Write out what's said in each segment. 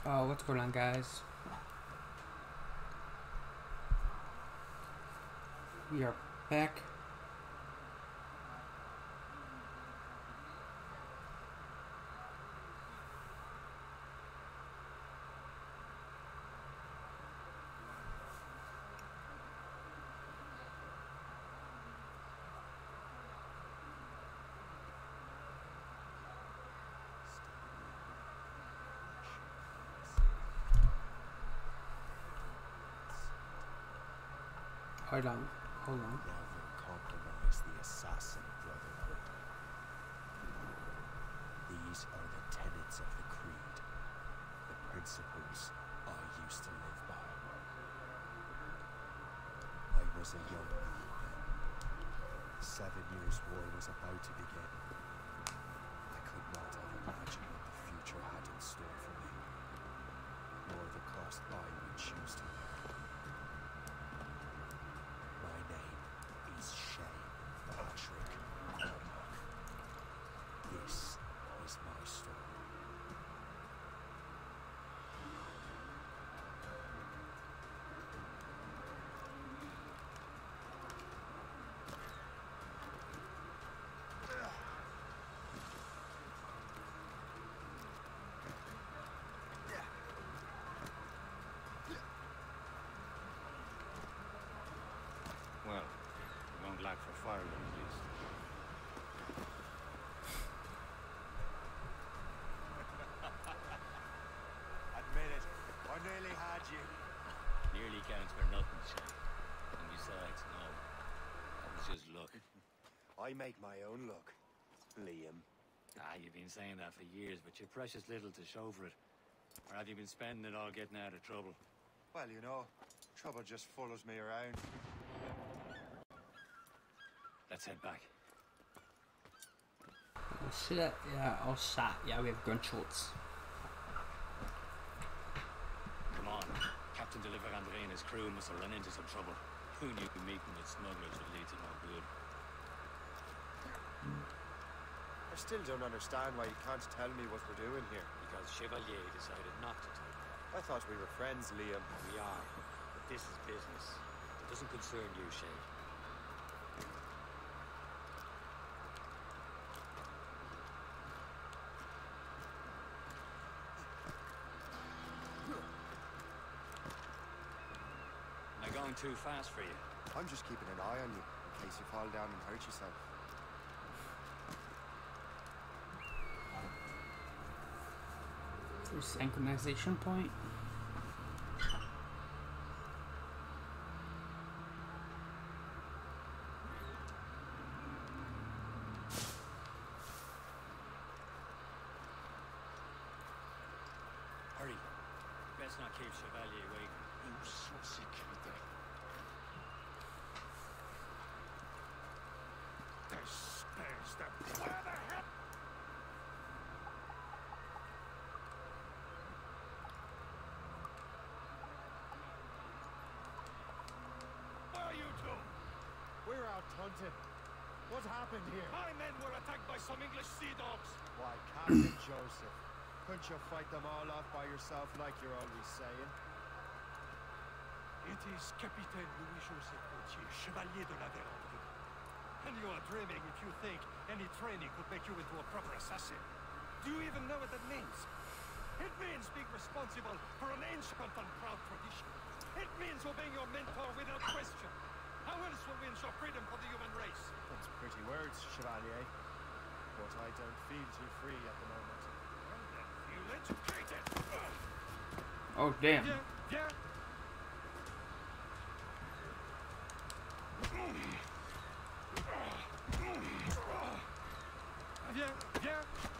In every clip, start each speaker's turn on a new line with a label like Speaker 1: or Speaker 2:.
Speaker 1: What's going on, guys? We are back. Hold on.
Speaker 2: Never compromise the Assassin Brotherhood. These are the tenets of the Creed, the principles I used to live by. I was a young man then. The 7 Years' War was about to begin. I could not have imagined what the future had in store for me, nor the cost I would choose to bear. My name is Shay Patrick Cormac. This is my story.
Speaker 3: Well, we won't lack for firewood at least.
Speaker 2: Admit it, I nearly had you.
Speaker 3: Nearly counts for nothing, Shay. And besides, no. That was just luck.
Speaker 2: I make my own luck, Liam.
Speaker 3: You've been saying that for years, but you've precious little to show for it. Or have you been spending it all getting out of trouble?
Speaker 2: Well, you know, trouble just follows me around.
Speaker 3: Let's head back.
Speaker 1: Shit, yeah, all shot. Yeah, we have gunshots.
Speaker 3: Come on. Captain de Andre and his crew must have run into some trouble. Who knew meeting with smugglers would lead to no good?
Speaker 2: I still don't understand why you can't tell me what we're doing here.
Speaker 3: Because Chevalier decided not to tell you.
Speaker 2: I thought we were friends, Liam.
Speaker 3: We are, but this is business. It doesn't concern you, Shay. Am I going too fast for you?
Speaker 2: I'm just keeping an eye on you, in case you fall down and hurt yourself.
Speaker 1: Synchronization point.
Speaker 3: Hurry. Best not keep Chevalier waiting.
Speaker 2: Où sont sécurité? There's the... Where the hell?
Speaker 3: Where are you two?
Speaker 2: We're out hunting. What happened here?
Speaker 3: My men were attacked by some English sea dogs.
Speaker 2: Why, Captain Joseph, couldn't you fight them all off by yourself like you're always saying?
Speaker 4: It is Capitaine Louis-Joseph Gauthier, Chevalier de la Vérandre. And you are dreaming if you think any training could make you into a proper assassin. Do you even know what that means? It means being responsible for an ancient and proud tradition. It means obeying your mentor without question. How else will we ensure freedom for the human race?
Speaker 2: That's pretty words, Chevalier. But I don't feel too free at the moment.
Speaker 4: Well then, feel educated.
Speaker 1: Oh, damn.
Speaker 4: Yeah, yeah. Yeah, yeah.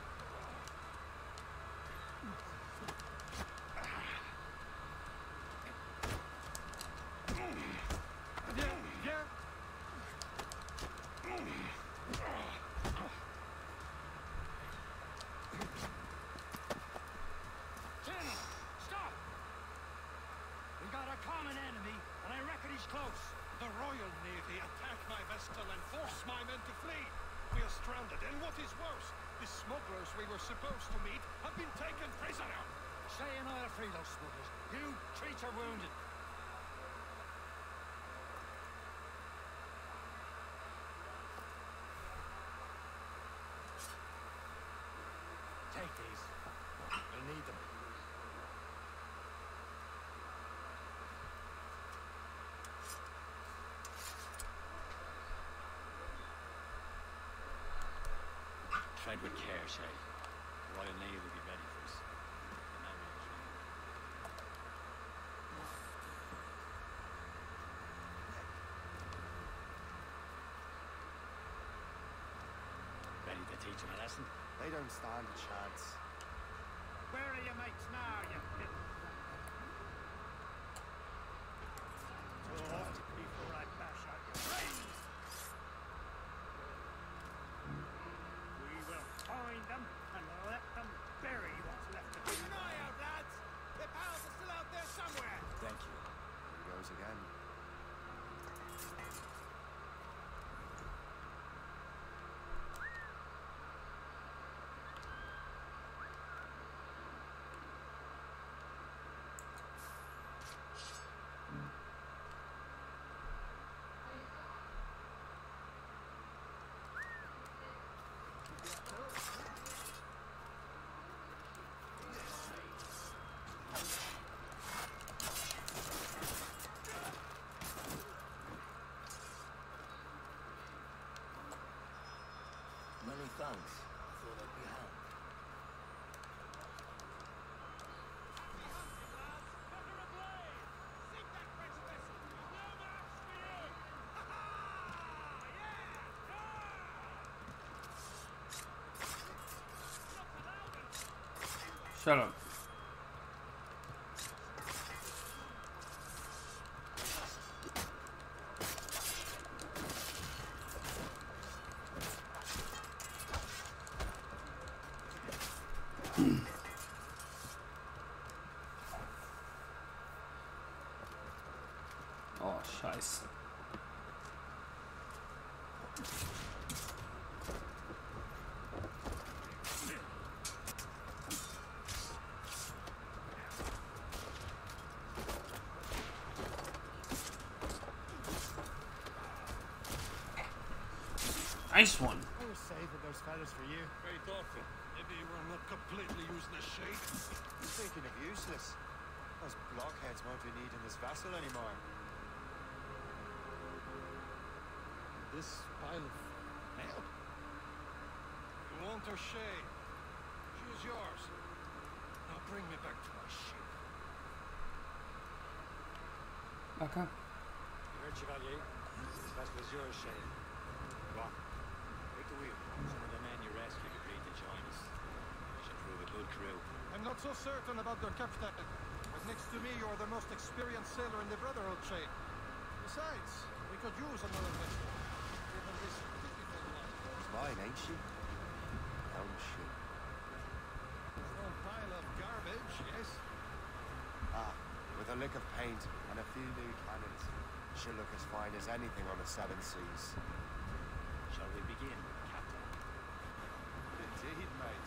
Speaker 4: Yeah, yeah.
Speaker 3: General, stop! We got a common enemy, and I reckon he's close.
Speaker 4: The Royal Navy attacked my vessel and forced my men to flee. We are stranded, and what is worse, the smugglers we were supposed to meet have been taken prisoner.
Speaker 3: Shay and I are
Speaker 4: free those smugglers. You treat your wounded. Take these. You'll need them.
Speaker 3: Tread with care, Shay. The Royal Navy will be ready for us. And that will train. Ready to teach them a lesson?
Speaker 2: They don't stand a chance.
Speaker 4: Where are your mates now, you pit? Talk before I bash out your brains. We will find them and let them bury what's left of them. Keep an eye out, lads! Their pals are still out there somewhere!
Speaker 2: Thank you. Here he goes again.
Speaker 3: Many thanks. I thought I'd be hanged.
Speaker 1: Shut up. Oh, scheiße. Nice one.
Speaker 2: I was saving those fellas for you.
Speaker 4: Very thoughtful. Maybe we're not completely useless, Shay.
Speaker 2: Speaking of useless, those blockheads won't be needing this vessel anymore.
Speaker 4: This pile of mail? You want her, Shay? She is yours. Now bring me back to my ship.
Speaker 1: Okay.
Speaker 3: You heard, Chevalier? This vessel is yours, Shay. Go on. Take the wheel. Some of the men you rescued agreed to join us. We should prove a good crew.
Speaker 4: I'm not so certain about their captain. But next to me, you're the most experienced sailor in the Brotherhood chain. Besides, we could use another vessel. Given this difficult one.
Speaker 2: It's mine, ain't she? Own ship.
Speaker 4: No pile of garbage, yes?
Speaker 2: Ah, with a lick of paint and a few new cannons, she'll look as fine as anything on the seven seas.
Speaker 3: Shall we begin, Captain?
Speaker 2: Indeed, mate.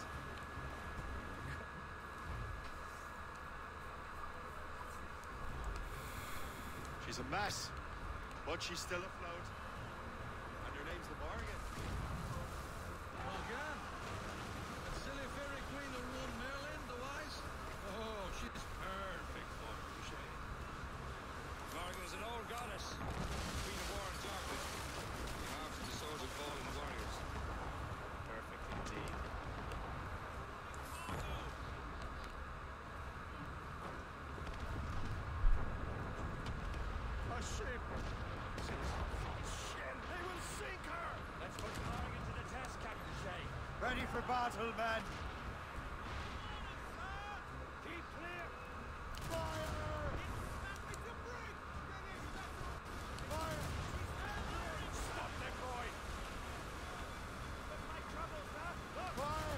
Speaker 2: She's a mess, but she's still afloat. And her name's the Morgan.
Speaker 4: Morgan? That silly fairy queen who won Merlin, the wise? Oh, she's perfect for you, Shay.
Speaker 3: Morgan was an old goddess. Queen of war and darkness. The arms of the swords of fallen warriors. Perfect indeed.
Speaker 4: A ship! Shit! They will sink her!
Speaker 3: Let's put Morgan to the test, Captain Shay.
Speaker 2: Ready for battle, men!
Speaker 4: Keep clear! Fire! Fire! Stop that boy! My troubles, huh? Fire!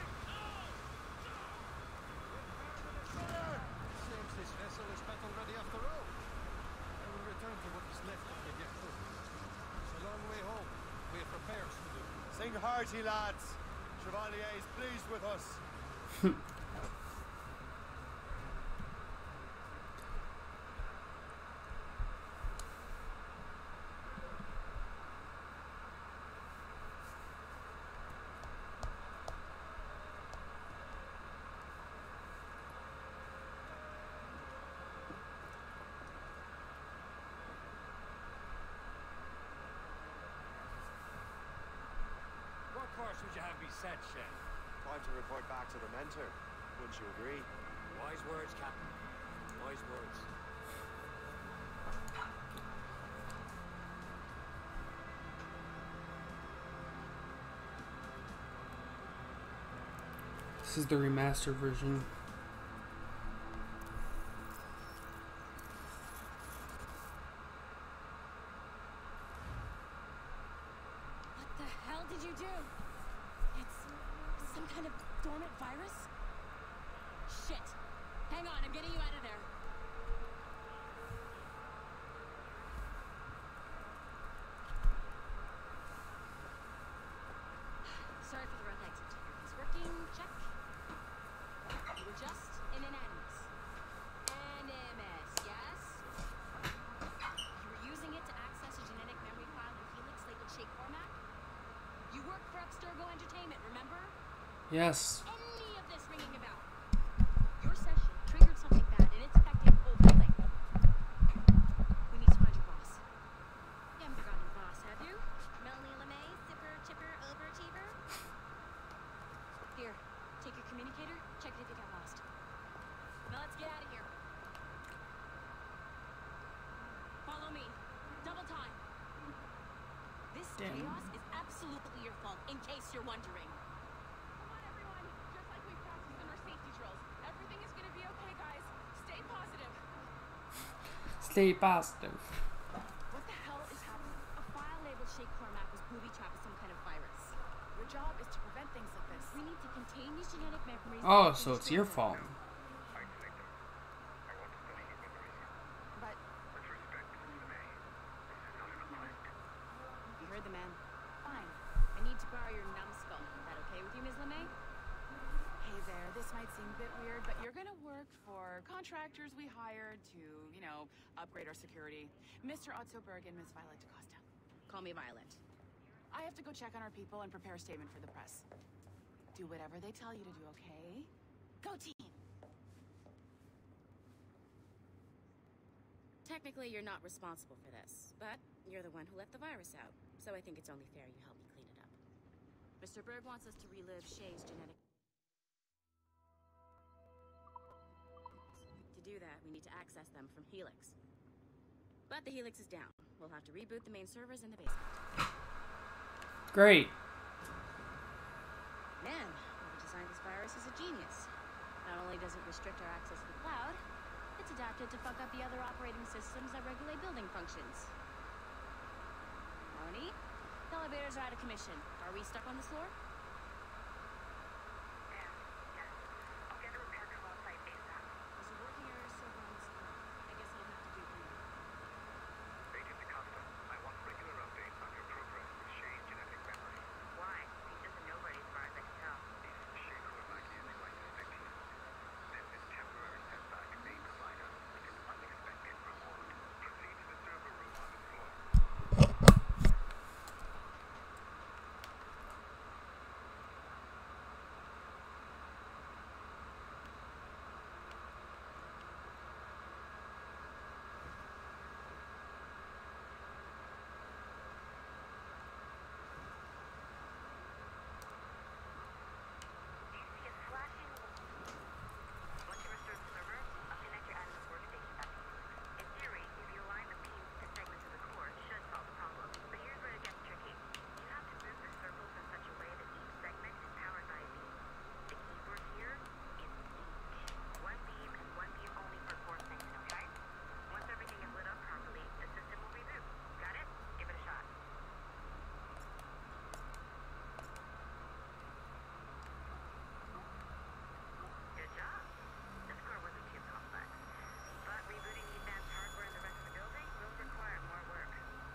Speaker 4: Seems this vessel is battle ready after all. I will return to what is left of the Yaku. It's a long way home. We have repairs to do.
Speaker 2: Sing hearty, lads! Chevalier is pleased with us.
Speaker 4: said, Shen.
Speaker 2: Time to report back to the mentor. Wouldn't you agree?
Speaker 3: Wise words, Captain. Wise words.
Speaker 1: This is the remastered version.
Speaker 5: What the hell did you do? It's some kind of dormant virus? Shit. Hang on, I'm getting you out of there. Sorry for the rough exit. It's working, check. You were just in an animus. Animus, yes? You were using it to access a genetic memory file in Helix labeled Shake format? You work for Abstergo Entertainment, remember?
Speaker 1: Yes.
Speaker 5: Any of this ringing a bell? Your session triggered something bad and it's affecting the whole building. We need to find your boss. You haven't forgotten your boss, have you? Melanie LeMay, zipper, chipper, overachiever? Here, take your communicator, check it if you got lost. Now let's get out of here. Follow me. Double time. This chaos is absolutely your fault, in case you're wondering.
Speaker 6: Come on, everyone. Just like we practiced in our safety drills. Everything is gonna be okay, guys. Stay positive.
Speaker 1: Stay positive.
Speaker 6: What the hell is happening?
Speaker 5: A file labeled Shake format was booby-trapped with some kind of virus.
Speaker 6: Your job is to prevent things like this.
Speaker 5: We need to contain these genetic memories.
Speaker 1: Oh, so it's your fault.
Speaker 7: Isolate them. I want to study your memories.
Speaker 6: But
Speaker 7: With respect, Mrs. May, this is not an inquest.
Speaker 5: You heard the man.
Speaker 6: fine.
Speaker 5: I need to borrow your numbskull. Is that okay with you, Ms. LeMay?
Speaker 6: Hey there, this might seem a bit weird, but you're gonna work for contractors we hired to, upgrade our security. Mr. Otto Berg and Miss Violet DaCosta.
Speaker 5: Call me Violent.
Speaker 6: I have to go check on our people and prepare a statement for the press. Do whatever they tell you to do, okay? Go team!
Speaker 5: Technically, you're not responsible for this, but you're the one who let the virus out, so I think it's only fair you help me clean it up. Mr. Berg wants us to relive Shay's genetic... To do that, we need to access them from Helix. But the Helix is down. We'll have to reboot the main servers in the basement.
Speaker 1: Great.
Speaker 5: Man, whoever designed this virus is a genius. Not only does it restrict our access to the cloud, it's adapted to fuck up the other operating systems that regulate building functions. Melanie, the elevators are out of commission. Are we stuck on this floor?
Speaker 7: Yes. I'll get a repair crew on site ASAP.
Speaker 5: There's a working area server on this floor. I guess I'll have to do for now.
Speaker 7: Agent DaCosta, I want regular updates on your progress with Shay's genetic memory. Why? He's just a nobody as far as I can tell. If Shay Cormac is who I suspect he is, then this temporary setback may provide us with an unexpected reward. Proceed to the server room on the floor. It's flashing. Once you restore the server, I'll connect your admin's workstation back to Helix. In theory, if you align the pins to segments of the core, it should solve the problem. But here's where it gets tricky. You have to move the circles in such a way that each segment is powered by a beam. The keyword here is each. One beam and one beam only for core segment, okay? Once everything is lit up properly, the system will reboot. Got it? Give it a shot. Good job. This core wasn't too complex. But rebooting the advanced hardware in the rest of the building will require more work.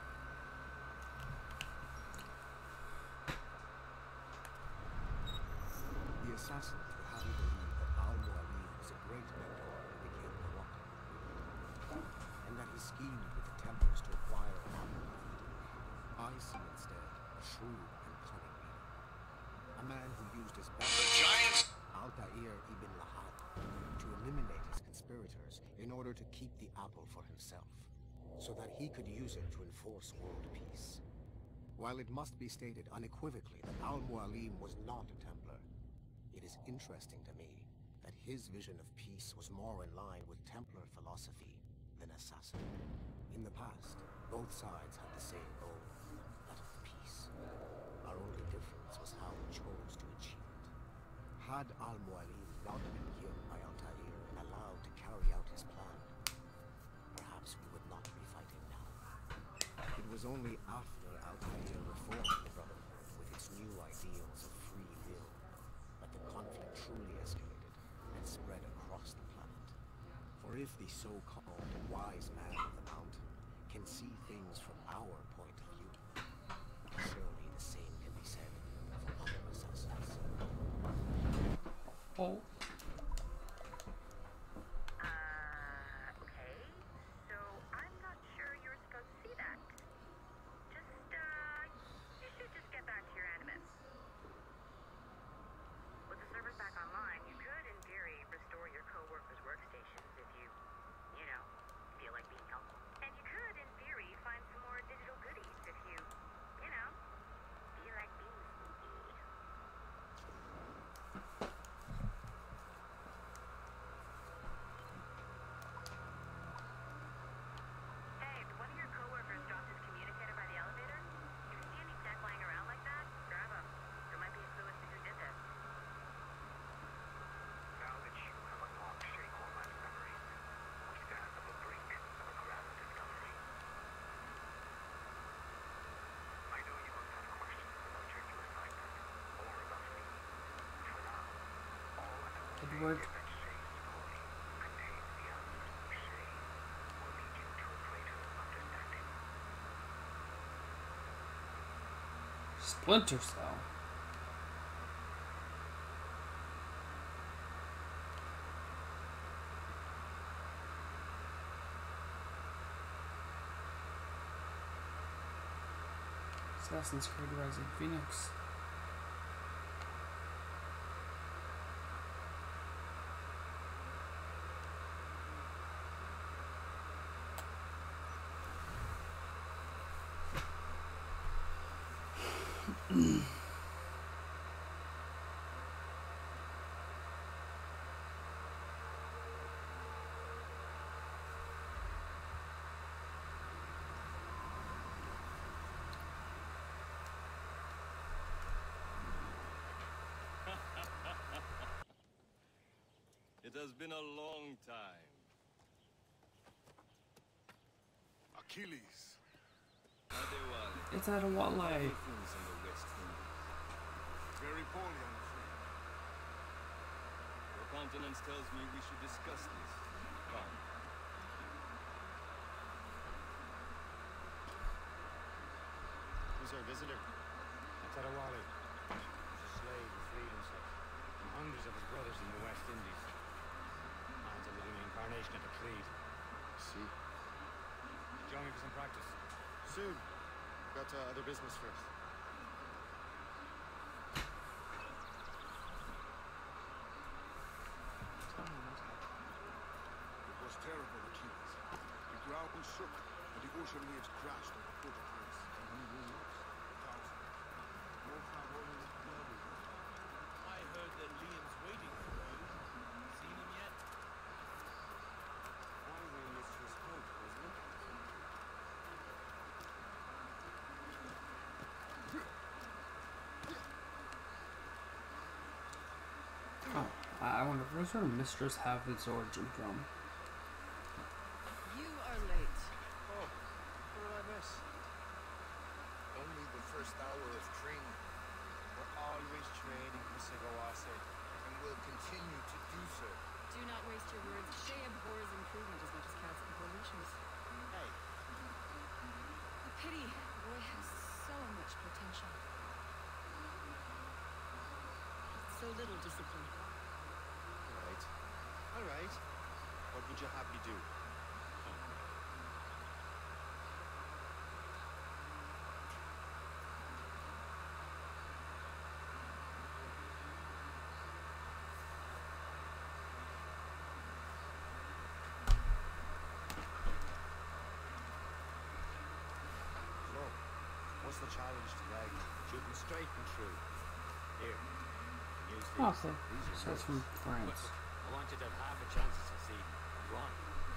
Speaker 2: The assassins were having believed that Al-Mualim was a great mentor who became corrupt, and that he schemed with the Templars to acquire Abu of Eden. I see instead a shrewd and cunning man. A man who used his best Altair ibn Lahad to eliminate his conspirators in order to keep the apple for himself, so that he could use it to enforce world peace.
Speaker 8: While it must be stated unequivocally that Al-Mualim was not a Templar, it is interesting to me that his vision of peace was more in line with Templar philosophy than assassin. In the past, both sides had the same goal, that of peace. Our only difference was how we chose to achieve it. Had Al-Mualim not been killed by Altair and allowed to carry out his plan, perhaps we would not be fighting now. It was only after Altair reformed the Brotherhood with its new ideals of free will that the conflict truly escalated and spread across the planet. For if the so-called wise man of the mountain can see things from our point of view, surely the same can be said for other assassins.
Speaker 1: Oh.
Speaker 7: Okay. So I'm not sure you're supposed to see that. You should just get back to your animus. With the servers back online, you could, in theory, restore your co-workers' workstations if you feel like being helpful. And you could, in theory, find some more digital goodies if you feel like being sneaky. Hey, if one of your coworkers dropped his communicator by the elevator, if you see any tech lying around like that, grab him. There might be a clue as to who did this.
Speaker 9: Now that you have unlocked Shay Corman's memories, we stand on the brink of a grand discovery. I know you must have questions about your new assignment, or about me. For now, all I will say
Speaker 1: Edward.
Speaker 9: is that Shay's story contains the answers to Shay will lead you to a greater understanding.
Speaker 1: Splinter Cell. Assassin's Creed Rising Phoenix.
Speaker 3: It has been a long time.
Speaker 2: Achilles.
Speaker 3: Adewale.
Speaker 1: It's out of what
Speaker 3: How are
Speaker 1: life?
Speaker 3: things in the West Indies?
Speaker 2: Very poorly, I'm afraid.
Speaker 3: Your countenance tells me we should discuss this. Come.
Speaker 10: Who's our visitor? That's Adewale. He's a slave who freed himself from hundreds of his brothers in the West Indies. Man's a living incarnation of the creed.
Speaker 2: See?
Speaker 10: Join me for some practice.
Speaker 2: Soon. Got other business first. It was terrible, Achilles. The ground shook, and the ocean waves crashed on the port of Greece.
Speaker 4: I heard that Liam's waiting for you. Seen him yet?
Speaker 2: Only Mistress Hope, wasn't it?
Speaker 1: Oh, I wonder where sort of Mistress have its origin from.
Speaker 6: You are late.
Speaker 2: Oh, what did I miss?
Speaker 11: Only the first hour of training. We're always training for Segawase, and will continue to do so.
Speaker 6: Do not waste your words. Shay abhors improvement as much as cats evolutions.
Speaker 11: Hey,
Speaker 6: A pity. The boy has so much potential. So little discipline.
Speaker 11: all right. What would you have me do?
Speaker 10: What's the challenge today?
Speaker 3: Shooting straight and true. Here. Use these.
Speaker 1: Okay.
Speaker 3: These are
Speaker 1: So it's from
Speaker 3: yours.
Speaker 1: France.
Speaker 3: I want you to have half a chance to succeed. Go on.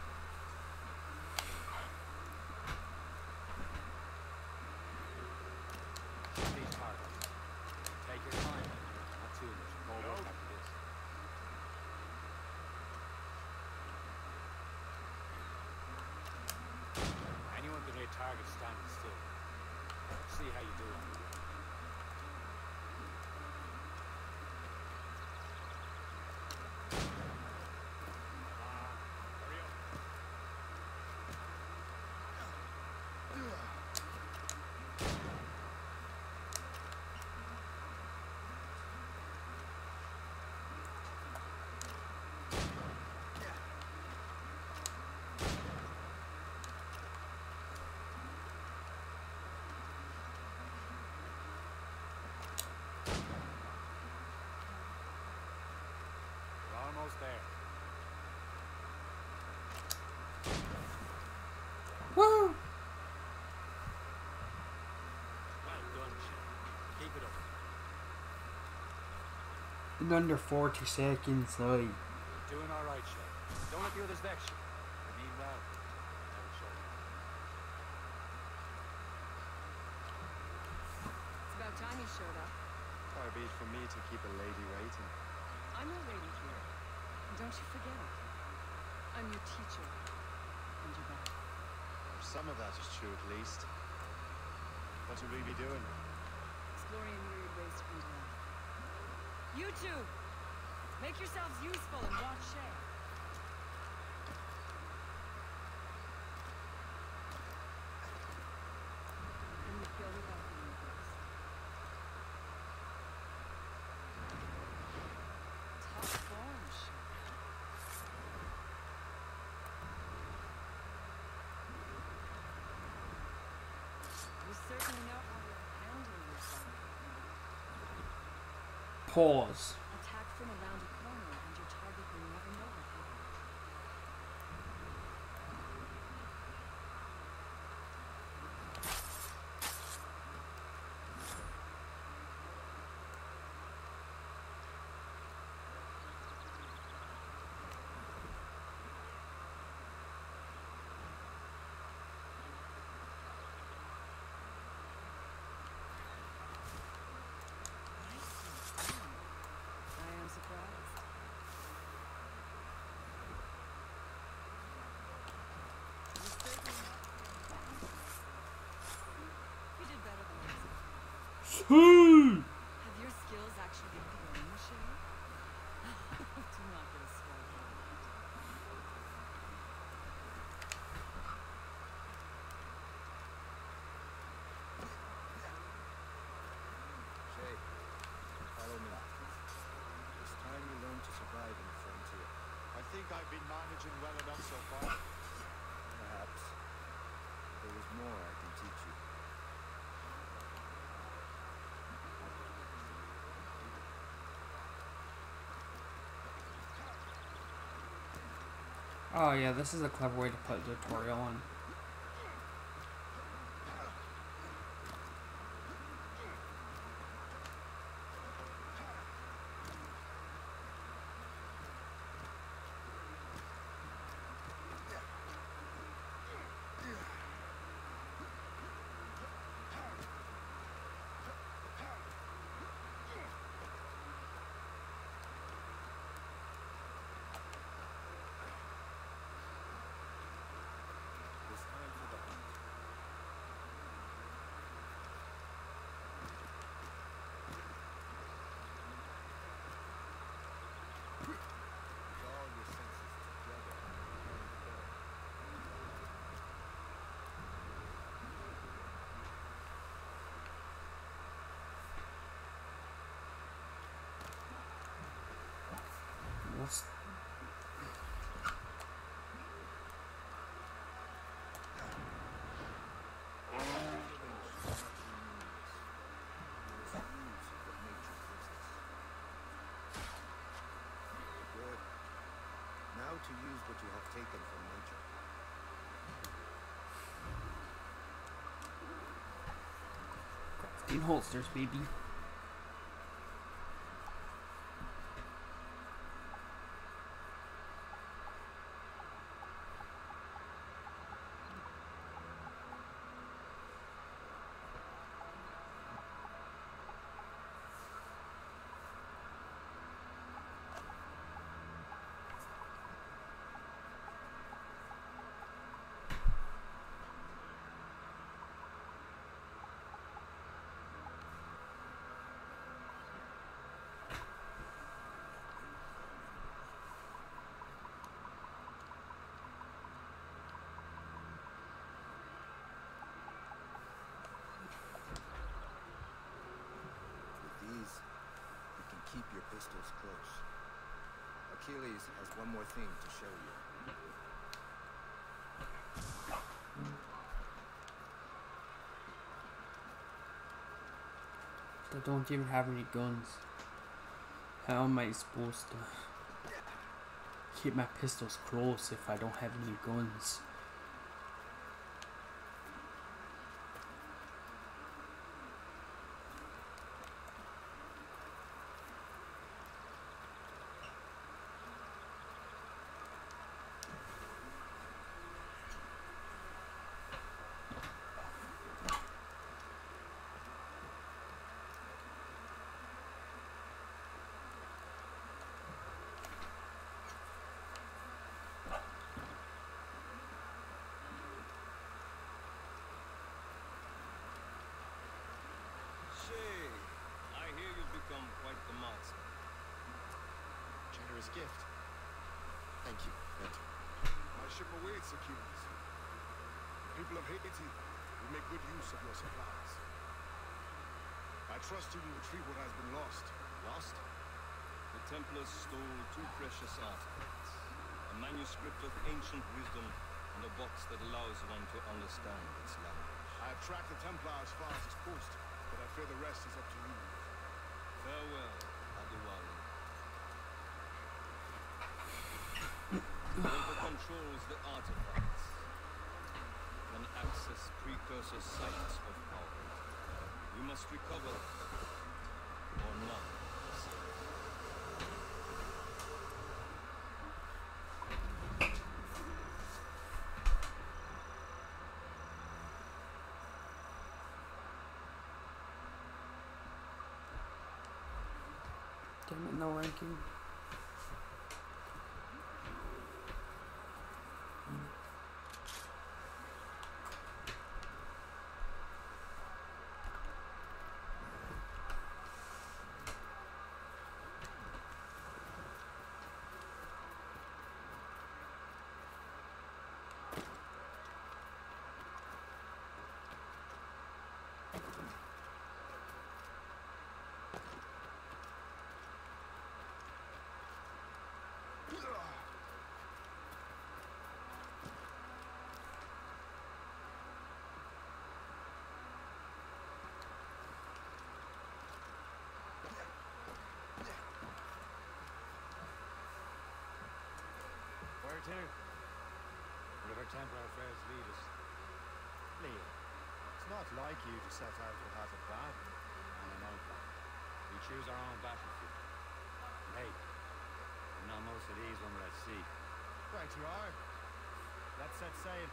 Speaker 3: These targets. Take your time. Not too much. More work after this. Anyone can hit targets standing still. See how you do on the ground. We're almost there.
Speaker 1: Woo!
Speaker 3: Well done, Shane. Keep it up.
Speaker 1: In under 40 seconds,
Speaker 3: Doing all right, Shane. Don't let the others vex you. I mean well. Never show you.
Speaker 5: It's about time you showed up.
Speaker 2: Far be it from me to keep a lady waiting.
Speaker 5: I'm your lady here. And don't you forget it. I'm your teacher. And your back.
Speaker 2: Some of that is true, at least. What should we be doing?
Speaker 5: Exploring a myriad ways to come to life. You two! Make yourselves useful and watch Shay. And you kill without being impressed. Top form, Shay. You certainly know how to handle yourself.
Speaker 1: Pause.
Speaker 5: Attack from around a corner and your target will never know what happened. I am surprised. You certainly You did better than I expected. Have your skills actually grown, Shay? Do not get a swell head.
Speaker 11: Shay, follow me. It's time you learn to survive in the frontier.
Speaker 2: I think I've been managing well enough so far.
Speaker 11: Perhaps. But there is more I can teach you.
Speaker 1: Oh yeah, this is a clever way to put a tutorial on.
Speaker 11: It's time for the hunt. With all your senses together,
Speaker 1: What's
Speaker 11: Good. Now to use what you have taken from nature.
Speaker 1: 16 holsters, baby.
Speaker 11: Keep your pistols close. Achilles has one more thing to show you.
Speaker 1: I don't even have any guns. How am I supposed to keep my pistols close if I don't have any guns?
Speaker 11: Generous gift. Thank you, Mentor.
Speaker 12: My ship awaits, Achilles. The people of Haiti will make good use of your supplies. I trust you will retrieve what has been lost.
Speaker 13: Lost? The Templars stole 2 precious artifacts. A manuscript of ancient wisdom and a box that allows one to understand its language.
Speaker 12: I have tracked the Templar as far as its coast, but I fear the rest is up to you.
Speaker 13: Farewell, Adewale. Whoever controls the artifacts can access precursor sites of power. We must recover or none.
Speaker 1: Damn it, no ranking.
Speaker 10: Where to? Whatever Templar affairs lead us.
Speaker 11: Liam, it's not like you to set out without a plan.
Speaker 10: And an own plan. We choose our own battlefield. And hey, and not most of these when we're at sea.
Speaker 11: Right you are. Let's set sail.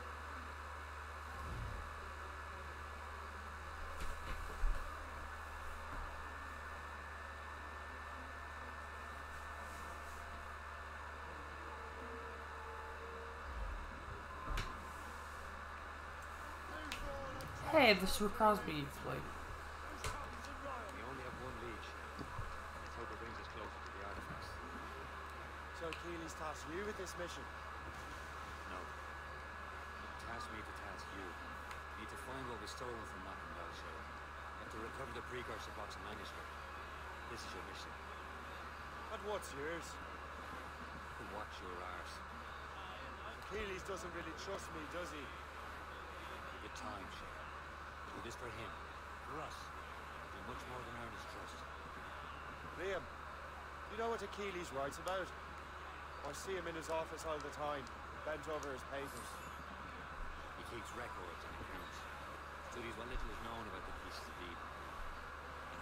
Speaker 1: Hey, this is Crosby, like.
Speaker 10: We only have one leech. Let's hope it brings us closer to the artifacts.
Speaker 14: So Achilles tasked you with this mission?
Speaker 10: No. Task me to task you. We need to find what was stolen from Mac and Belshire. We have to recover the precursor box and manuscript. This is your mission.
Speaker 14: And what's yours?
Speaker 10: To watch your arse.
Speaker 14: Achilles doesn't really trust me, does he?
Speaker 10: Give it time, Shay. Do this for him. For us. Do much more than earn his trust.
Speaker 14: Liam, you know what Achilles writes about? I see him in his office all the time, bent over his papers.
Speaker 10: He keeps records and accounts. Studies what little is known about the pieces of Eden.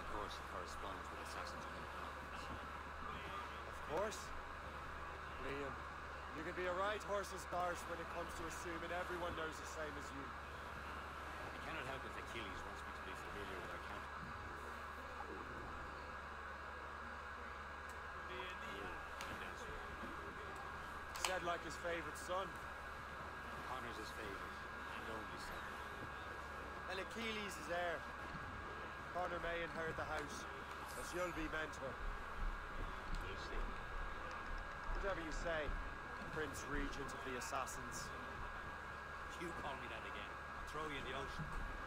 Speaker 10: course, it corresponds with Assassin's Own Providence.
Speaker 14: Of course. Liam, you can be a right horse's arse when it comes to assuming everyone knows the same as you.
Speaker 10: I cannot help if Achilles wants me to be familiar with our count.
Speaker 14: Said like his favorite son.
Speaker 10: Connor's his favorite and only son.
Speaker 14: And Achilles is heir. Connor may inherit the house, as you'll be mentor.
Speaker 10: We'll see.
Speaker 14: Whatever you say, Prince Regent of the Assassins.
Speaker 10: You call me that again, I'll throw you in the ocean.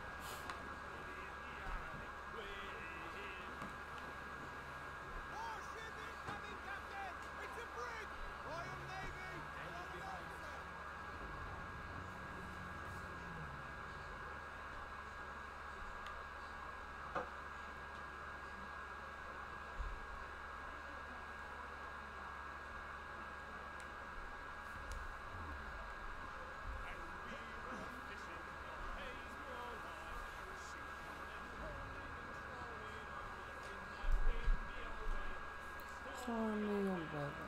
Speaker 1: Call me your brother.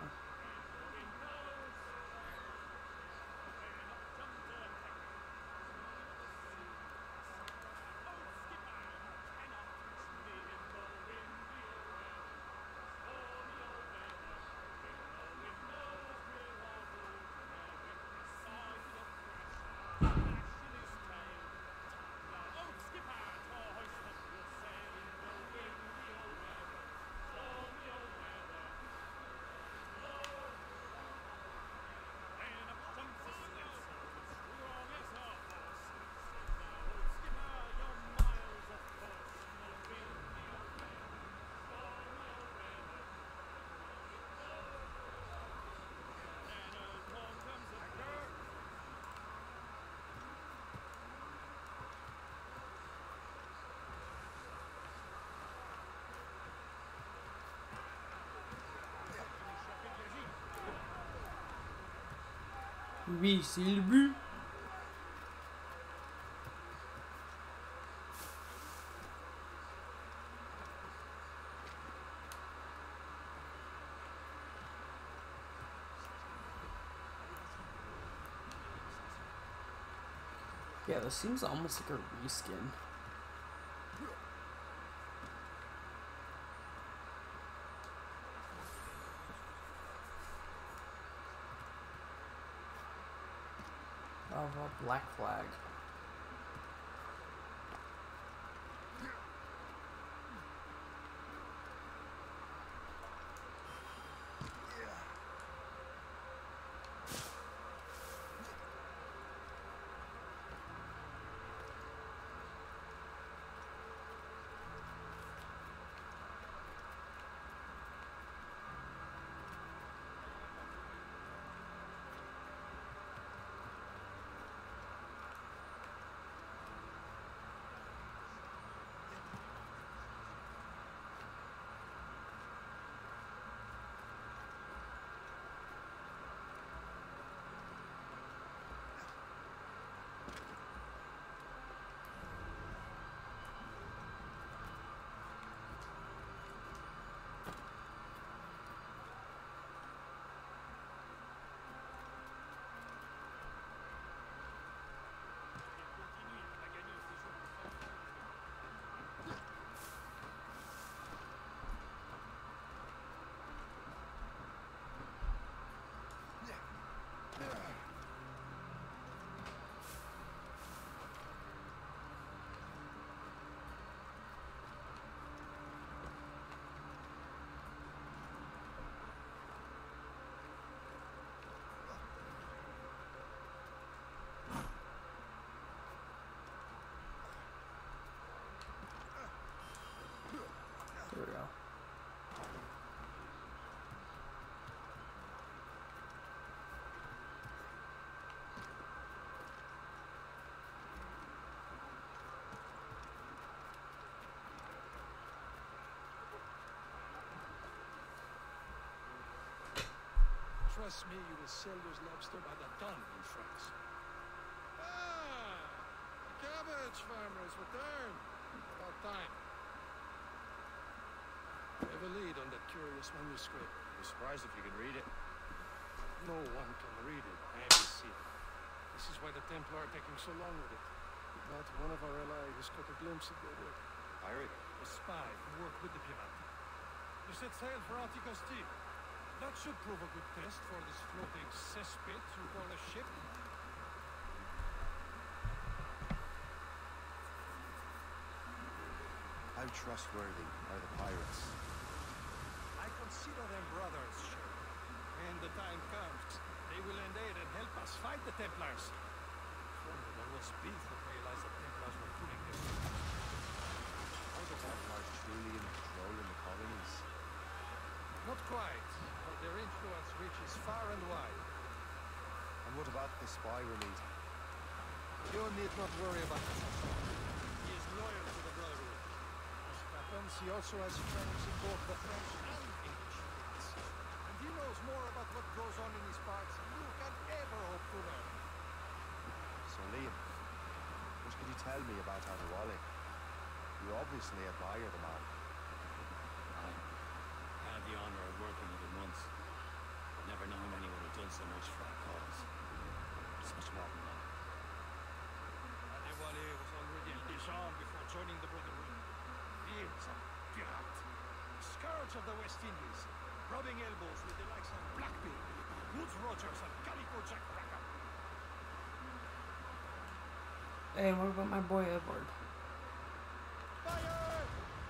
Speaker 1: Oui, c'est le but. Yeah, this seems almost like a reskin. Of a Black Flag. There we go.
Speaker 4: Trust me, you will sell those lobster by the ton in France. Ah! Cabbage farmers return. About time. I have a lead on that curious manuscript.
Speaker 10: Be surprised if you can read it.
Speaker 4: No one can read it and see it. This is why the Templar are taking so long with it. Not one of our allies has caught a glimpse of their work.
Speaker 10: Pirate?
Speaker 4: A spy who worked with the Pirati. You set sail for Anticosti. That should prove a good test for this floating cesspit you call a ship.
Speaker 2: How trustworthy are the pirates?
Speaker 4: I consider them brothers, Sherlock. When the time comes, they will lend aid and help us fight the Templars. Formerly, there was beef that realized the Templars were pulling their strings.
Speaker 2: Are the Templars truly in control in the colonies?
Speaker 4: Not quite, but their influence reaches far and wide.
Speaker 2: And what about the spy we're meeting?
Speaker 4: You need not worry about this. He is loyal to the Brotherhood. As it happens, he also has friends in both the French and English fleets. And he knows more about what goes on in these parts than you can ever hope to learn.
Speaker 2: So Liam, what can you tell me about Adewale? You obviously admire the man.
Speaker 3: I had the honor of working with him once. I've never known anyone who done so much for our cause. Such modern man.
Speaker 4: Adewale was already a Dijon before joining the Brotherhood. He is a pirate. A scourge of the West Indies. Rubbing elbows with the likes of Blackbeard, Woodes Rogers, and Calico Jack Rackham.
Speaker 1: Hey, what about my boy Edward?
Speaker 4: Fire!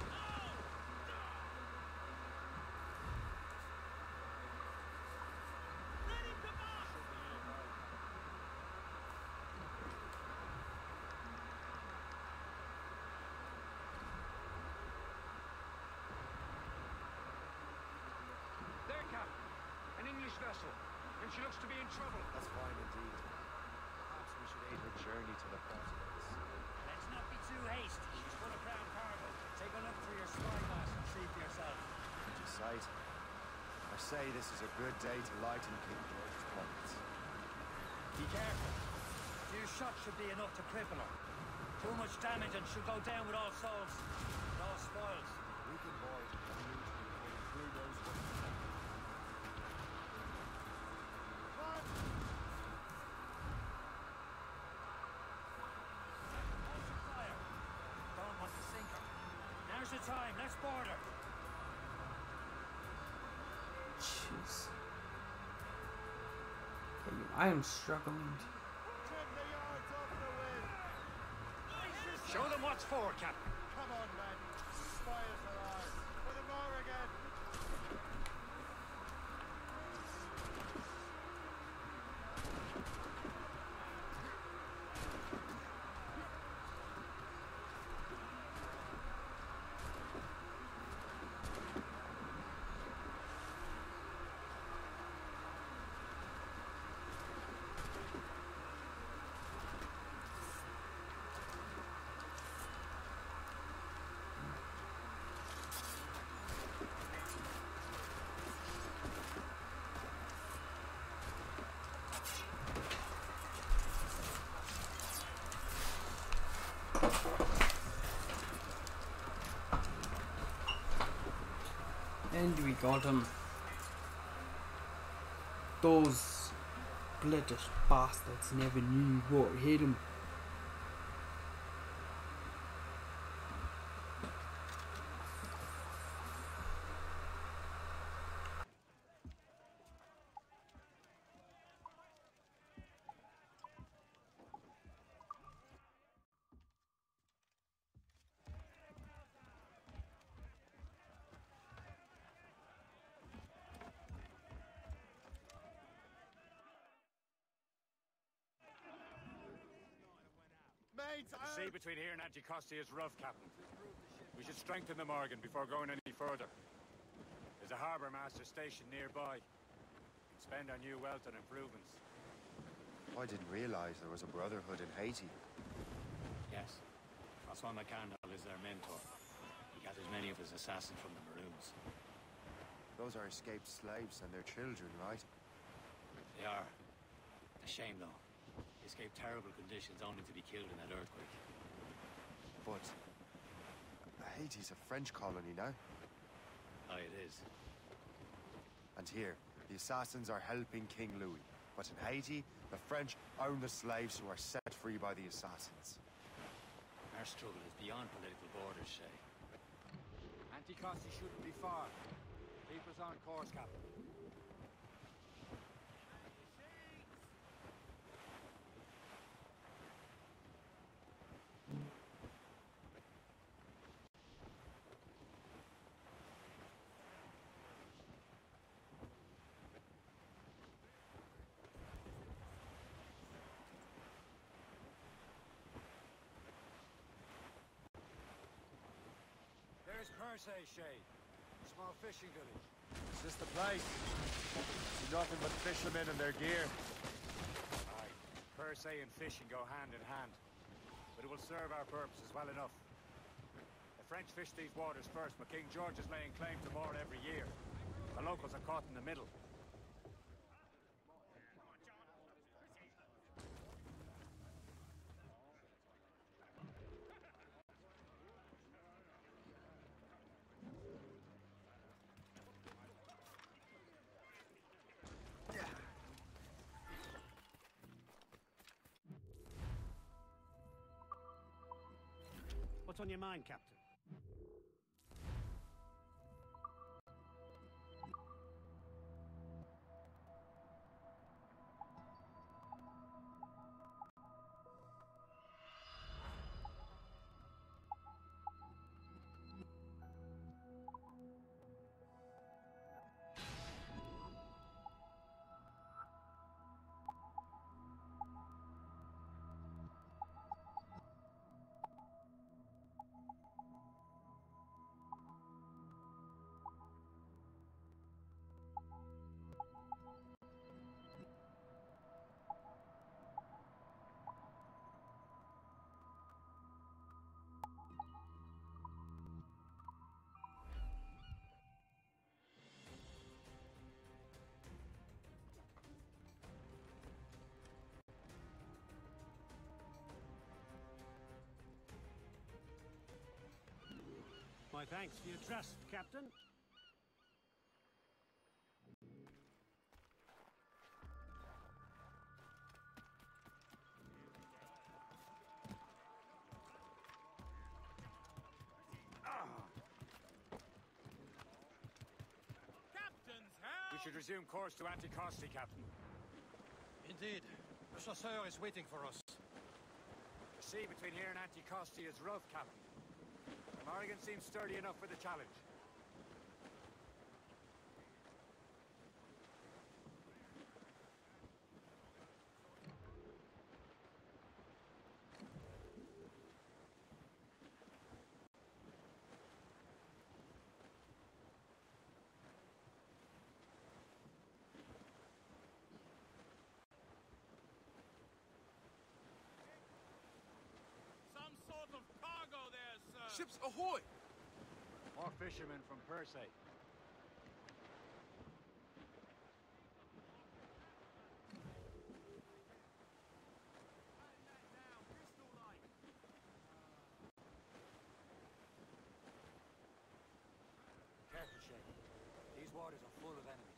Speaker 10: There, Captain. An English vessel. And she looks to be in trouble.
Speaker 2: That's fine indeed. Perhaps we should aid her journey to the continents.
Speaker 3: Let's not be too hasty. She's full of crown cargo. Take a look through your spy glass and see for yourself.
Speaker 2: To sight. I say this is a good day to lighten King George's pockets.
Speaker 3: Be careful. A few shots should be enough to cripple her. Too much damage and she'll go down with all souls. With all spoils.
Speaker 2: We can void unusually through those ones.
Speaker 3: Fire. Don't want to sink her. Now's the time. Let's board her.
Speaker 1: Jeez. I am struggling.
Speaker 10: Show them what's for, Captain.
Speaker 14: Come on, man. Spies are ours. For the Morrigan.
Speaker 1: And we got him. Those British bastards never knew what hit him.
Speaker 10: The sea between here and Anticosti is rough, Captain. We should strengthen the Morgan before going any further. There's a harbour master stationed nearby. We can spend our new wealth on improvements.
Speaker 2: I didn't realize there was a brotherhood in Haiti.
Speaker 3: Yes. Francois McCandle is their mentor. He gathers many of his assassins from the Maroons.
Speaker 2: Those are escaped slaves and their children, right?
Speaker 3: They are. A shame, though. They escaped terrible conditions only to be killed in that earthquake.
Speaker 2: But Haiti's a French colony now.
Speaker 10: Aye, it is.
Speaker 14: And here, the assassins are helping King Louis. But in Haiti, the French own the slaves who are set free by the assassins.
Speaker 10: Our struggle is beyond political borders, Shay.
Speaker 3: Anticosti shouldn't be far. Keep us on course, Captain. There's Persay, Shay. Small fishing village.
Speaker 14: Is this the place? See nothing but fishermen and their gear.
Speaker 3: Aye. Persay and fishing go hand in hand. But it will serve our purposes well enough. The French fish these waters first, but King George is laying claim to more every year. The locals are caught in the middle.
Speaker 10: What's on your mind, Captain? My thanks for your trust, Captain.
Speaker 3: We should resume course to Anticosti, Captain.
Speaker 4: Indeed. The chasseur is waiting for us.
Speaker 3: The sea between here and Anticosti is rough, Captain. Morrigan seems sturdy enough for the challenge.
Speaker 4: Some sort of cargo there, sir.
Speaker 12: Ships ahoy!
Speaker 3: More fishermen from Persay. Careful, Shay. These waters are full of enemies.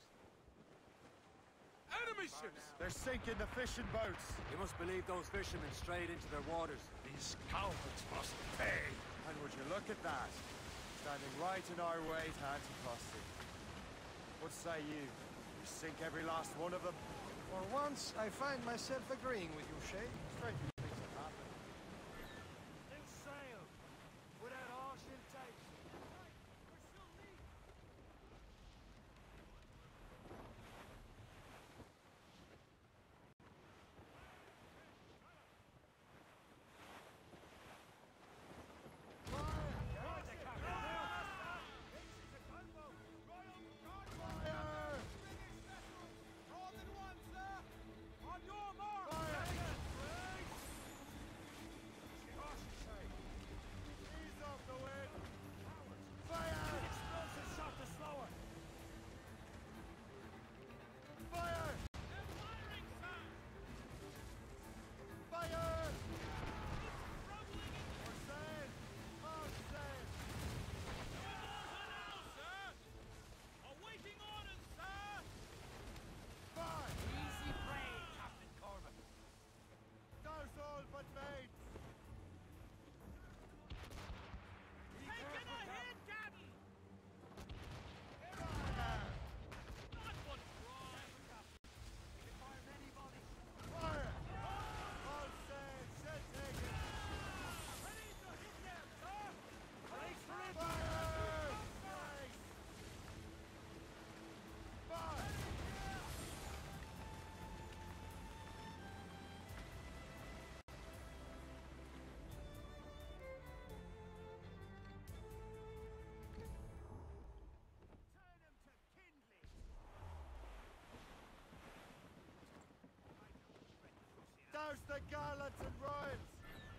Speaker 12: Enemy ships!
Speaker 14: They're sinking the fishing boats.
Speaker 3: You must believe those fishermen strayed into their waters.
Speaker 4: These cowards must pay.
Speaker 14: And would you look at that? Standing right in our way to Anticosti. What say you? We sink every last one of them?
Speaker 8: For once, I find myself agreeing with you, Shay. Strange things have happened.
Speaker 3: New sail! Without all ship takes.
Speaker 14: the gallants and royals!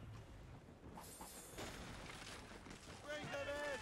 Speaker 14: Bring them in!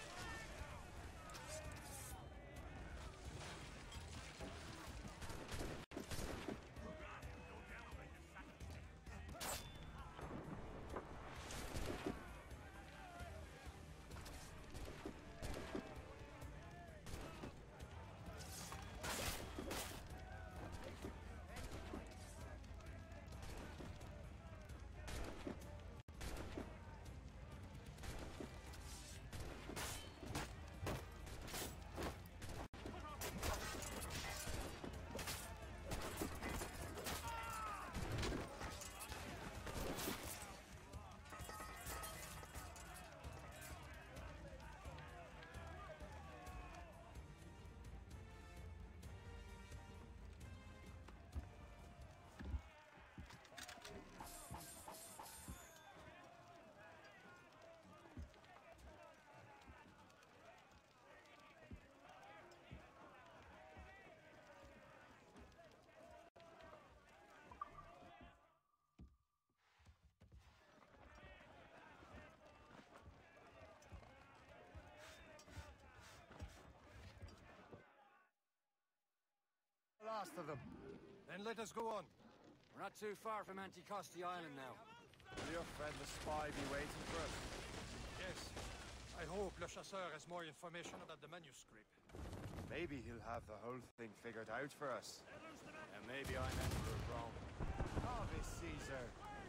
Speaker 10: Last of them.
Speaker 4: Then let us go on.
Speaker 10: We're not too far from Anticosti Island now.
Speaker 14: Will your friend the spy be waiting for us?
Speaker 4: Yes. I hope Le Chasseur has more information about the manuscript.
Speaker 14: Maybe he'll have the whole thing figured out for us.
Speaker 10: And maybe I'm Emperor of Rome.
Speaker 14: Ave Caesar!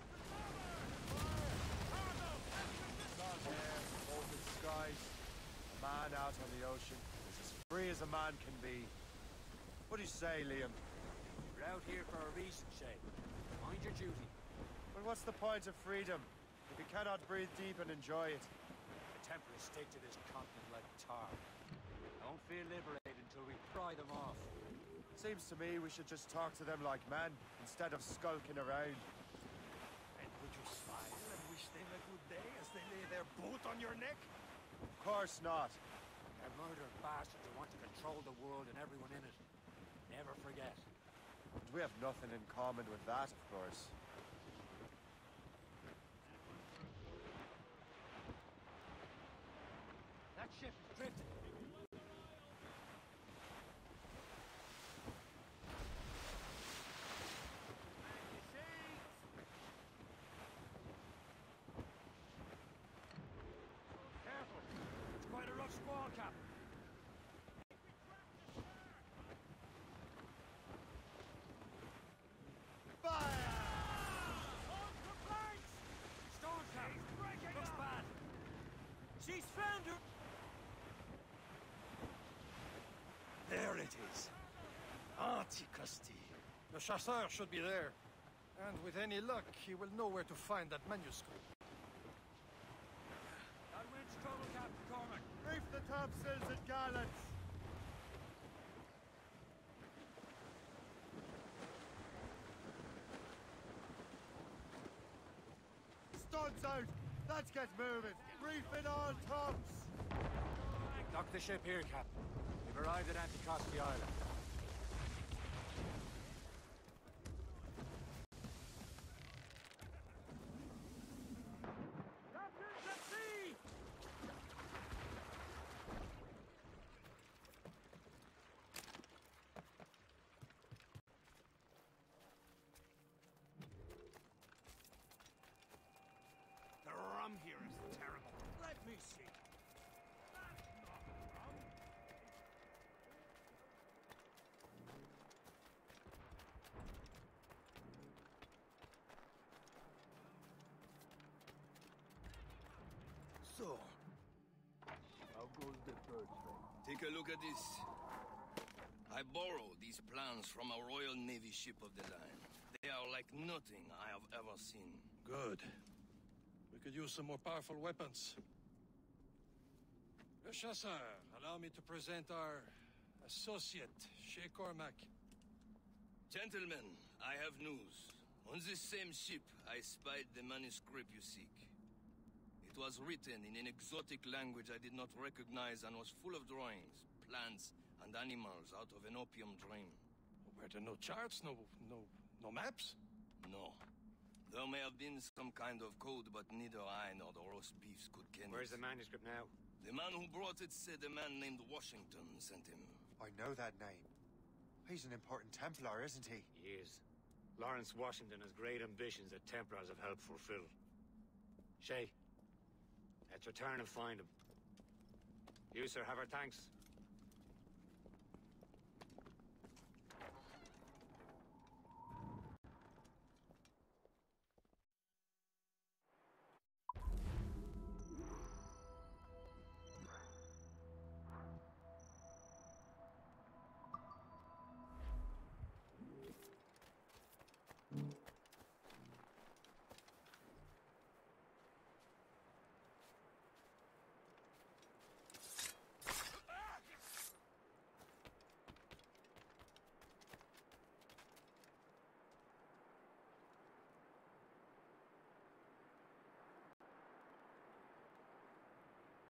Speaker 14: Not there, open skies. A man out on the ocean is as free as a man can be. What do you say, Liam?
Speaker 10: We're out here for a reason, Shay. Mind your duty.
Speaker 14: But what's the point of freedom if you cannot breathe deep and enjoy it?
Speaker 10: The Templars stick to this continent like tar. Don't feel liberated until we pry them off.
Speaker 14: Seems to me we should just talk to them like men, instead of skulking around.
Speaker 4: And would you smile and wish them a good day as they lay their boot on your neck?
Speaker 14: Of course not.
Speaker 10: They're murdered bastards who want to control the world and everyone in it. Never forget.
Speaker 14: And we have nothing in common with that, of course.
Speaker 10: That ship is drifting. Careful. It's quite a rough squall, Captain. She's found her!
Speaker 4: There it is. Anticosti. The Chasseur should be there. And with any luck, he will know where to find that manuscript.
Speaker 10: That wind's trouble, Captain Cormac.
Speaker 14: Reef the topsails and gallants! Studs out! Let's get moving! Reef it all tops!
Speaker 10: Dock the ship here, Captain. We've arrived at Anticosti Island. Captain's at sea!
Speaker 4: The rum here is terrible. Let me see.
Speaker 15: So, how goes the bird thing?
Speaker 13: Take a look at this. I borrowed these plans from a Royal Navy ship of the line. They are like nothing I have ever seen.
Speaker 4: Good. We could use some more powerful weapons. Le Chasseur, allow me to present our associate, Shay Cormac.
Speaker 13: Gentlemen, I have news. On this same ship, I spied the manuscript you seek. It was written in an exotic language I did not recognize and was full of drawings, plants, and animals out of an opium dream.
Speaker 4: Were there no charts, no maps?
Speaker 13: No. There may have been some kind of code, but neither I nor the roast beefs could ken
Speaker 10: Where's
Speaker 13: it.
Speaker 10: the manuscript now?
Speaker 13: The man who brought it said a man named Washington sent him.
Speaker 14: I know that name. He's an important Templar, isn't he?
Speaker 10: He is. Lawrence Washington has great ambitions that Templars have helped fulfill. Shay, let's return and find him. You, sir, have our thanks.